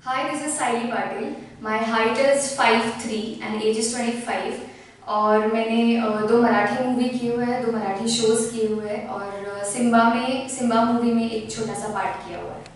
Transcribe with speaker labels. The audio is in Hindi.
Speaker 1: Hi, this is Saili Patil. My height is 5'3" and age is 25. और मैंने दो मराठी मूवी किए हुए हैं, दो मराठी शोज़ किए हुए हैं और सिम्बा मूवी में एक छोटा सा पार्ट किया हुआ है।